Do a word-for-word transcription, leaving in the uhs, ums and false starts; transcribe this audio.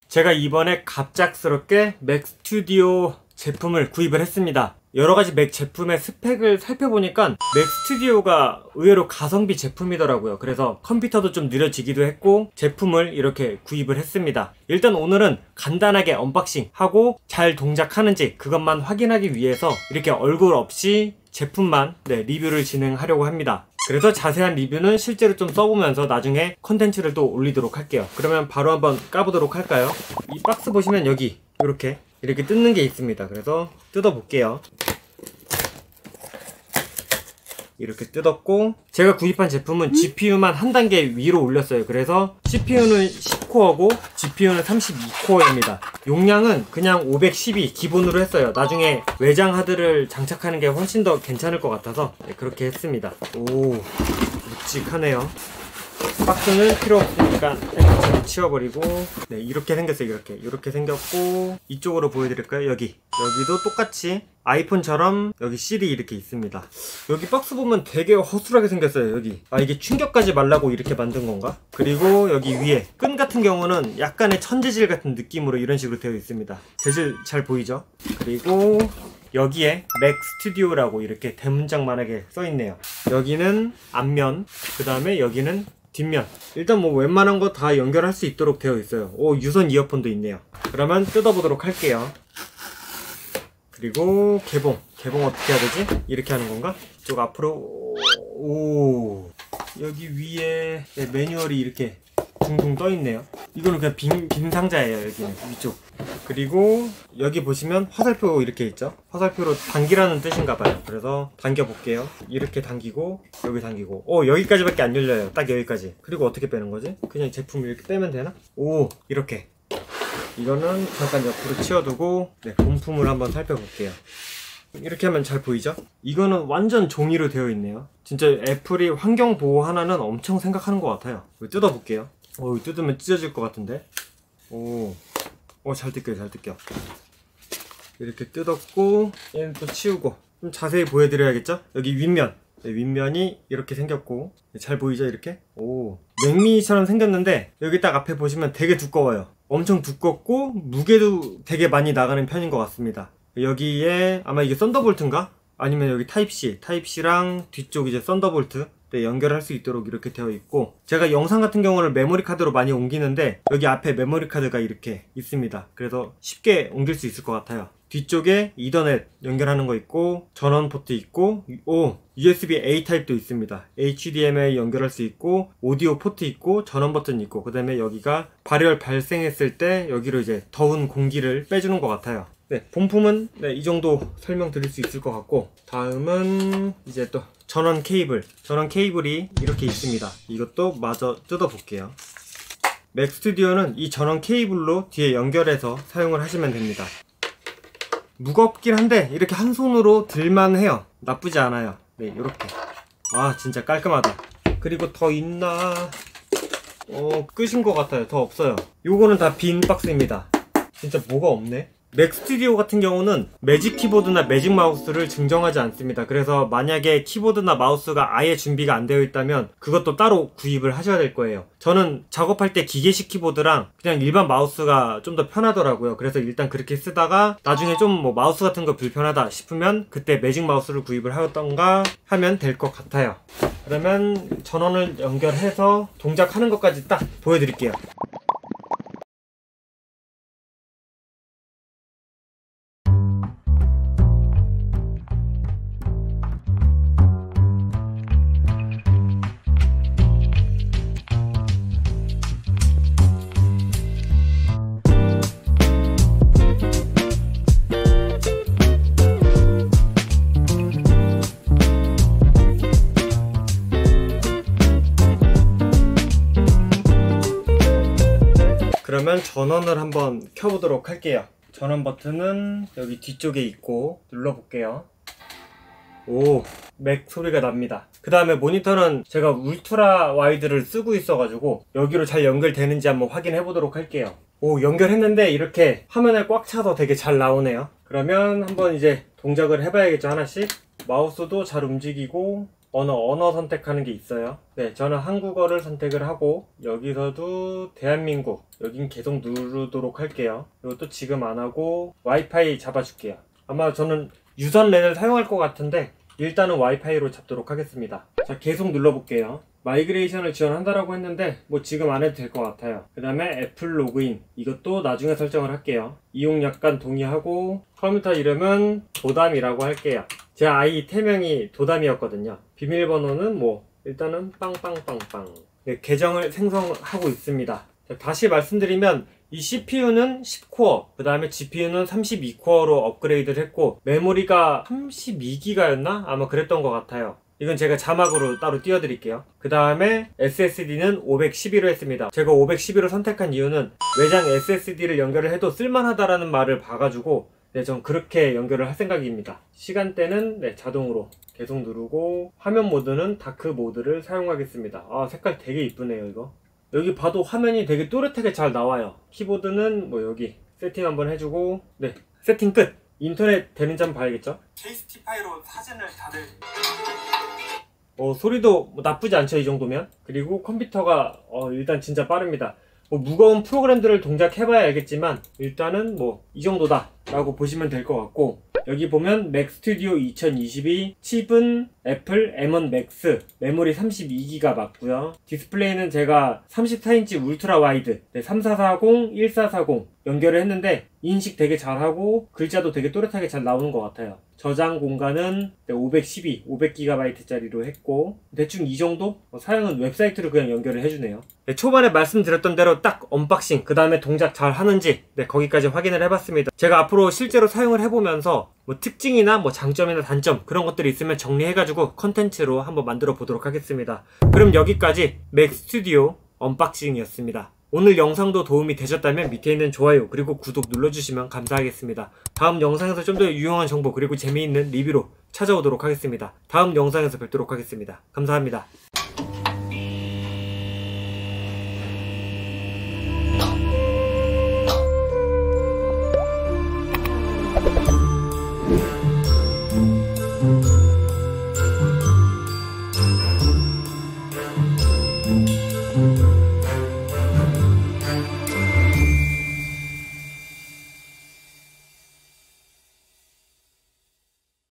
제가 이번에 갑작스럽게 맥 스튜디오 제품을 구입을 했습니다. 여러가지 맥 제품의 스펙을 살펴보니까 맥 스튜디오가 의외로 가성비 제품이더라고요. 그래서 컴퓨터도 좀 느려지기도 했고 제품을 이렇게 구입을 했습니다. 일단 오늘은 간단하게 언박싱 하고 잘 동작하는지 그것만 확인하기 위해서 이렇게 얼굴 없이 제품만 네, 리뷰를 진행하려고 합니다. 그래서 자세한 리뷰는 실제로 좀 써보면서 나중에 컨텐츠를 또 올리도록 할게요. 그러면 바로 한번 까보도록 할까요? 이 박스 보시면 여기 이렇게 이렇게 뜯는 게 있습니다. 그래서 뜯어볼게요. 이렇게 뜯었고, 제가 구입한 제품은 지피유만 한 단계 위로 올렸어요. 그래서 씨피유는 십 코어고 지피유는 삼십이 코어입니다. 용량은 그냥 오백십이 기본으로 했어요. 나중에 외장 하드를 장착하는 게 훨씬 더 괜찮을 것 같아서 네, 그렇게 했습니다. 오, 묵직하네요. 박스는 필요 없으니까 잘 치워버리고, 네, 이렇게 생겼어요. 이렇게 이렇게 생겼고, 이쪽으로 보여드릴까요? 여기 여기도 똑같이 아이폰처럼 여기 실이 이렇게 있습니다. 여기 박스 보면 되게 허술하게 생겼어요. 여기 아, 이게 충격까지 말라고 이렇게 만든 건가? 그리고 여기 위에 끈 같은 경우는 약간의 천재질 같은 느낌으로 이런 식으로 되어 있습니다. 재질 잘 보이죠? 그리고 여기에 맥 스튜디오라고 이렇게 대문짝만하게 써있네요. 여기는 앞면, 그 다음에 여기는 뒷면. 일단 뭐 웬만한 거 다 연결할 수 있도록 되어 있어요. 오, 유선 이어폰도 있네요. 그러면 뜯어보도록 할게요. 그리고 개봉. 개봉 어떻게 해야 되지? 이렇게 하는 건가? 이쪽 앞으로. 오, 여기 위에 네, 매뉴얼이 이렇게 둥둥 떠 있네요. 이거는 그냥 빈, 빈 상자예요. 여기는 위쪽. 그리고 여기 보시면 화살표 이렇게 있죠. 화살표로 당기라는 뜻인가봐요. 그래서 당겨 볼게요. 이렇게 당기고 여기 당기고, 오, 여기까지밖에 안 열려요. 딱 여기까지. 그리고 어떻게 빼는 거지? 그냥 제품 이렇게 빼면 되나? 오, 이렇게. 이거는 잠깐 옆으로 치워두고, 네, 본품을 한번 살펴볼게요. 이렇게 하면 잘 보이죠? 이거는 완전 종이로 되어 있네요. 진짜 애플이 환경 보호 하나는 엄청 생각하는 것 같아요. 뜯어볼게요. 오, 뜯으면 찢어질 것 같은데. 오, 오, 잘 뜯겨요, 잘 뜯겨. 이렇게 뜯었고, 얘는 또 치우고. 좀 자세히 보여드려야겠죠? 여기 윗면. 네, 윗면이 이렇게 생겼고, 잘 보이죠, 이렇게? 오, 맥미니처럼 생겼는데 여기 딱 앞에 보시면 되게 두꺼워요. 엄청 두껍고 무게도 되게 많이 나가는 편인 것 같습니다. 여기에 아마 이게 썬더볼트인가? 아니면 여기 타입C, 타입C랑 뒤쪽 이제 썬더볼트 네, 연결할 수 있도록 이렇게 되어 있고, 제가 영상 같은 경우는 메모리 카드로 많이 옮기는데 여기 앞에 메모리 카드가 이렇게 있습니다. 그래서 쉽게 옮길 수 있을 것 같아요. 뒤쪽에 이더넷 연결하는 거 있고, 전원 포트 있고, 오, 유에스비-A 타입도 있습니다. 에이치디엠아이 연결할 수 있고, 오디오 포트 있고, 전원 버튼 있고, 그 다음에 여기가 발열 발생했을 때 여기로 이제 더운 공기를 빼주는 것 같아요. 네, 본품은 네, 이 정도 설명드릴 수 있을 것 같고, 다음은 이제 또 전원 케이블. 전원 케이블이 이렇게 있습니다. 이것도 마저 뜯어볼게요. 맥 스튜디오는 이 전원 케이블로 뒤에 연결해서 사용을 하시면 됩니다. 무겁긴 한데 이렇게 한 손으로 들만 해요. 나쁘지 않아요. 네, 이렇게. 아, 진짜 깔끔하다. 그리고 더 있나? 어, 끝인 것 같아요. 더 없어요. 요거는 다 빈 박스입니다. 진짜 뭐가 없네. 맥 스튜디오 같은 경우는 매직 키보드나 매직 마우스를 증정하지 않습니다. 그래서 만약에 키보드나 마우스가 아예 준비가 안 되어 있다면 그것도 따로 구입을 하셔야 될 거예요. 저는 작업할 때 기계식 키보드랑 그냥 일반 마우스가 좀 더 편하더라고요. 그래서 일단 그렇게 쓰다가 나중에 좀 뭐 마우스 같은 거 불편하다 싶으면 그때 매직 마우스를 구입을 하였던가 하면 될 것 같아요. 그러면 전원을 연결해서 동작하는 것까지 딱 보여드릴게요. 그러면 전원을 한번 켜보도록 할게요. 전원 버튼은 여기 뒤쪽에 있고 눌러볼게요. 오, 맥 소리가 납니다. 그 다음에 모니터는 제가 울트라 와이드를 쓰고 있어가지고 여기로 잘 연결되는지 한번 확인해 보도록 할게요. 오, 연결했는데 이렇게 화면에 꽉 차서 되게 잘 나오네요. 그러면 한번 이제 동작을 해봐야겠죠, 하나씩. 마우스도 잘 움직이고 어느 언어 선택하는 게 있어요. 네, 저는 한국어를 선택을 하고 여기서도 대한민국 여긴 계속 누르도록 할게요. 이것도 지금 안 하고 와이파이 잡아줄게요. 아마 저는 유선 랜을 사용할 것 같은데 일단은 와이파이로 잡도록 하겠습니다. 자, 계속 눌러볼게요. 마이그레이션을 지원한다라고 했는데 뭐 지금 안 해도 될 것 같아요. 그 다음에 애플 로그인, 이것도 나중에 설정을 할게요. 이용 약관 동의하고 컴퓨터 이름은 도담이라고 할게요. 제 아이 태명이 도담이었거든요. 비밀번호는 뭐 일단은 빵빵빵빵. 네, 계정을 생성하고 있습니다. 자, 다시 말씀드리면 이 씨피유는 십 코어, 그 다음에 지피유는 삼십이 코어로 업그레이드를 했고 메모리가 삼십이 기가였나? 아마 그랬던 것 같아요. 이건 제가 자막으로 따로 띄워드릴게요. 그 다음에 에스에스디는 오백십이로 했습니다. 제가 오백십이로 선택한 이유는 외장 에스에스디를 연결을 해도 쓸만하다라는 말을 봐가지고 네, 전 그렇게 연결을 할 생각입니다. 시간대는 네, 자동으로 계속 누르고 화면 모드는 다크 모드를 사용하겠습니다. 아, 색깔 되게 이쁘네요 이거. 여기 봐도 화면이 되게 또렷하게 잘 나와요. 키보드는 뭐 여기 세팅 한번 해주고 네, 세팅 끝! 인터넷 되는지 한번 봐야겠죠? 케이스티파이로 사진을 다들 어, 소리도 뭐 나쁘지 않죠 이 정도면. 그리고 컴퓨터가 어, 일단 진짜 빠릅니다. 뭐 무거운 프로그램들을 동작해봐야 알겠지만 일단은 뭐 이 정도다 라고 보시면 될 것 같고, 여기 보면 맥 스튜디오 이천이십이, 칩은 애플 엠 원 맥스, 메모리 삼십이 기가 맞고요. 디스플레이는 제가 삼십사 인치 울트라 와이드 네, 삼사사공, 일사사공 연결을 했는데 인식 되게 잘하고 글자도 되게 또렷하게 잘 나오는 것 같아요. 저장 공간은 오백십이, 오백 기가바이트짜리로 했고 대충 이 정도? 사용은 웹사이트로 그냥 연결을 해주네요. 네, 초반에 말씀드렸던 대로 딱 언박싱, 그 다음에 동작 잘 하는지 네, 거기까지 확인을 해봤습니다. 제가 앞으로 실제로 사용을 해보면서 뭐 특징이나 뭐 장점이나 단점 그런 것들이 있으면 정리해가지고 컨텐츠로 한번 만들어 보도록 하겠습니다. 그럼 여기까지 맥 스튜디오 언박싱이었습니다. 오늘 영상도 도움이 되셨다면 밑에 있는 좋아요 그리고 구독 눌러주시면 감사하겠습니다. 다음 영상에서 좀 더 유용한 정보 그리고 재미있는 리뷰로 찾아오도록 하겠습니다. 다음 영상에서 뵙도록 하겠습니다. 감사합니다.